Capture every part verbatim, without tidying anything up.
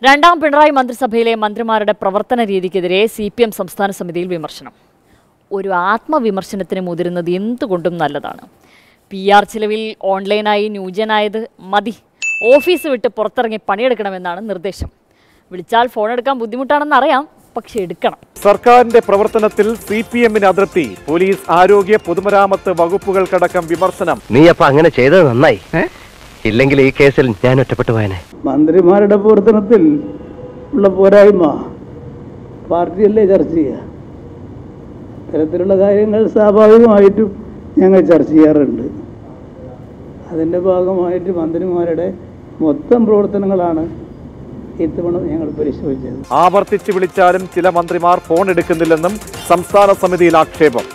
രണ്ടാം പിണറായി മന്ത്രിസഭയിലെ മന്ത്രിമാരുടെ പ്രവർത്തന രീതിക്കെതിരെ സി പി എം സംസ്ഥാന സമിതിയിൽ വിമർശനം. ഒരു ആത്മവിമർശനത്തിന് മുതിരുന്നത് എന്തുകൊണ്ടും നല്ലതാണ്. പി ആർ ചിലവിൽ ഓൺലൈനായി ന്യൂജനായത് മതി, ഓഫീസ് വിട്ട് പുറത്തിറങ്ങി പണിയെടുക്കണമെന്നാണ് നിർദ്ദേശം. വിളിച്ചാൽ ഫോൺ എടുക്കാൻ ബുദ്ധിമുട്ടാണെന്ന് അറിയാം, പക്ഷെ എടുക്കണം. സർക്കാരിന്റെ പ്രവർത്തനത്തിൽ സി പി എമ്മിന് അതൃപ്തി. പോലീസ്, ആരോഗ്യ, പൊതുമരാമത്ത് വകുപ്പുകൾക്കടക്കം വിമർശനം. നീ അപ്പൊ അങ്ങനെ ചെയ്തത് നന്നായി, ഇല്ലെങ്കിൽ ഈ കേസിൽ ഞാൻ ഒറ്റപ്പെട്ടു പോയനെ. മന്ത്രിമാരുടെ പ്രവർത്തനത്തിൽ ഉള്ള പോരായ്മ പാർട്ടിയല്ലേ ചർച്ച ചെയ്യുക. ഇത്തരത്തിലുള്ള കാര്യങ്ങൾ സ്വാഭാവികമായിട്ടും ഞങ്ങൾ ചർച്ച ചെയ്യാറുണ്ട്. അതിൻ്റെ ഭാഗമായിട്ട് മന്ത്രിമാരുടെ മൊത്തം പ്രവർത്തനങ്ങളാണ് ഇത്തവണ ഞങ്ങൾ പരിശോധിച്ചത്. ആവർത്തിച്ച് വിളിച്ചാലും ചില മന്ത്രിമാർ ഫോൺ എടുക്കുന്നില്ലെന്നും സംസ്ഥാന സമിതിയിൽ ആക്ഷേപം.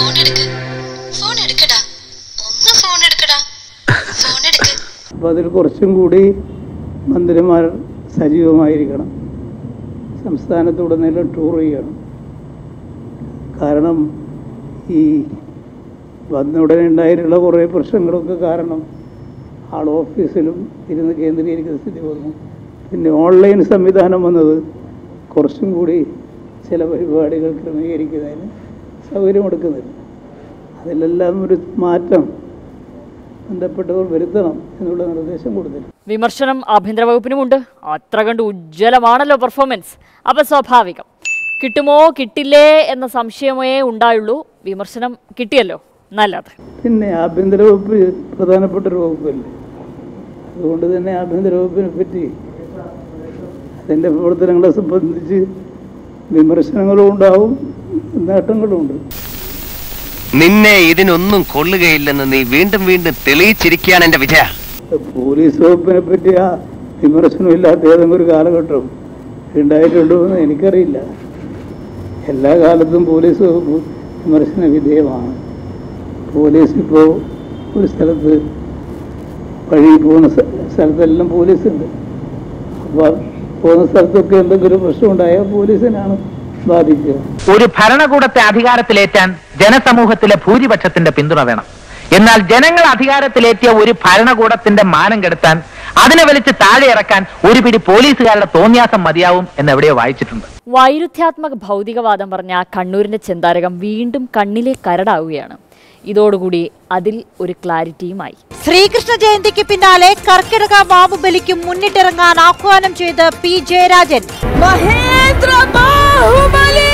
അപ്പോൾ അതിൽ കുറച്ചും കൂടി മന്ത്രിമാർ സജീവമായിരിക്കണം. സംസ്ഥാനത്തുടനീളം ടൂർ ചെയ്യണം. കാരണം ഈ വന്നുടനെ ഉണ്ടായിട്ടുള്ള കുറേ പ്രശ്നങ്ങളൊക്കെ കാരണം ആൾ ഓഫീസിലും ഇരുന്ന് കേന്ദ്രീകരിക്കുന്ന സ്ഥിതി വന്നു. പിന്നെ ഓൺലൈൻ സംവിധാനം വന്നത് കുറച്ചും കൂടി ചില പരിപാടികൾ ക്രമീകരിക്കുന്നതിന് സൗകര്യമെടുക്കുന്നില്ല. അതിലെല്ലാം ഒരു മാറ്റം ബന്ധപ്പെട്ടവർ വരുത്തണം എന്നുള്ള നിർദ്ദേശം കൊടുത്തില്ല. വിമർശനം ആഭ്യന്തര വകുപ്പിനുമുണ്ട്. അത്ര കണ്ട് ഉജ്ജ്വലമാണല്ലോ പെർഫോമൻസ്. അപ്പം സ്വാഭാവികം. കിട്ടുമോ കിട്ടില്ലേ എന്ന സംശയമേ ഉണ്ടായുള്ളൂ. വിമർശനം കിട്ടിയല്ലോ, നല്ലത്. പിന്നെ ആഭ്യന്തര വകുപ്പ് പ്രധാനപ്പെട്ട ഒരു വകുപ്പല്ലേ. അതുകൊണ്ട് തന്നെ ആഭ്യന്തര വകുപ്പിനെ പറ്റി അതിൻ്റെ പ്രവർത്തനങ്ങളെ സംബന്ധിച്ച് വിമർശനങ്ങളും ഉണ്ടാവും, നേട്ടങ്ങളും ഉണ്ട്. നിന്നെ ഇതിനൊന്നും കൊള്ളുകയില്ലെന്ന് നീ വീണ്ടും വീണ്ടും തെളിയിച്ചിരിക്കുകയാണ് എന്റെ വിജയ. പോലീസ് വകുപ്പിനെ പറ്റി ആ വിമർശനമില്ലാത്ത ഏതെങ്കിലും ഒരു കാലഘട്ടം ഉണ്ടായിട്ടുണ്ടോ എന്ന് എനിക്കറിയില്ല. എല്ലാ കാലത്തും പോലീസ് വകുപ്പ് വിമർശന വിധേയമാണ്. പോലീസ് ഇപ്പോൾ ഒരു സ്ഥലത്ത് വഴി പോകുന്ന സ്ഥലത്തെല്ലാം പോലീസുണ്ട്. അപ്പോൾ പോകുന്ന സ്ഥലത്തൊക്കെ എന്തെങ്കിലും പ്രശ്നം ഉണ്ടായാൽ പോലീസിനാണ് ബാധിക്കുക. ഒരു ഭരണകൂടത്തെ അധികാരത്തിലേറ്റാൻ ജനസമൂഹത്തിലെ ഭൂരിപക്ഷത്തിന്റെ പിന്തുണ വേണം. എന്നാൽ ജനങ്ങൾ അധികാരത്തിലേറ്റിയ ഒരു ഭരണകൂടത്തിന്റെ മാനം കെടുത്താൻ, അതിനെ വലിച്ച് താഴെ ഇറക്കാൻ ഒരു പിടി പോലീസുകാരുടെ തോന്നിയാസം മതിയാവും എന്ന് എവിടെയോ വായിച്ചിട്ടുണ്ട്. വൈരുദ്ധ്യാത്മക ഭൗതികവാദം പറഞ്ഞ കണ്ണൂരിന്റെ ചെന്താരകം വീണ്ടും കണ്ണിലെ കരടാവുകയാണ്. ഇതോടുകൂടി അതിൽ ഒരു ക്ലാരിറ്റിയുമായി. ശ്രീകൃഷ്ണ ജയന്തിക്ക് പിന്നാലെ കർക്കിടക ബാഹുബലിക്കും മുന്നിട്ടിറങ്ങാൻ ആഹ്വാനം ചെയ്ത് പി ജയരാജൻ. മഹേന്ദ്ര ബാഹുബലി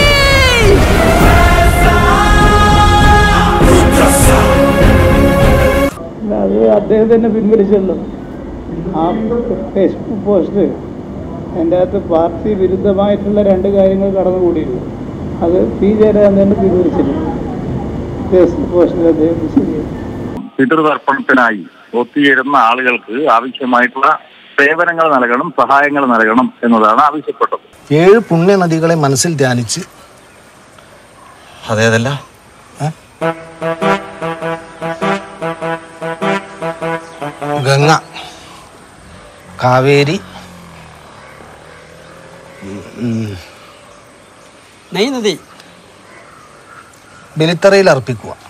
അത് അദ്ദേഹം തന്നെ പിൻവലിച്ചല്ലോ. ആ ഫേസ്ബുക്ക് പോസ്റ്റ് അതിൻ്റെ അകത്ത് പാർട്ടി വിരുദ്ധമായിട്ടുള്ള രണ്ട് കാര്യങ്ങൾ കടന്നുകൂടിയിരുന്നു. അത് പി ജയരാജൻ തന്നെ പിൻവലിച്ചിട്ടുണ്ട്. ഫേസ്ബുക്ക് പോസ്റ്റിൽ അദ്ദേഹം പിതൃതർപ്പണത്തിനായി ഒത്തുചേരുന്ന ആളുകൾക്ക് ആവശ്യമായിട്ടുള്ള സേവനങ്ങൾ നൽകണം, സഹായങ്ങൾ നൽകണം എന്നതാണ് ആവശ്യപ്പെട്ടത്. ഏഴ് പുണ്യ നദികളെ മനസ്സിൽ ധ്യാനിച്ച് അതേതല്ല ഗംഗ, കാവേരി, നദി ബലിത്തറയിൽ അർപ്പിക്കുക.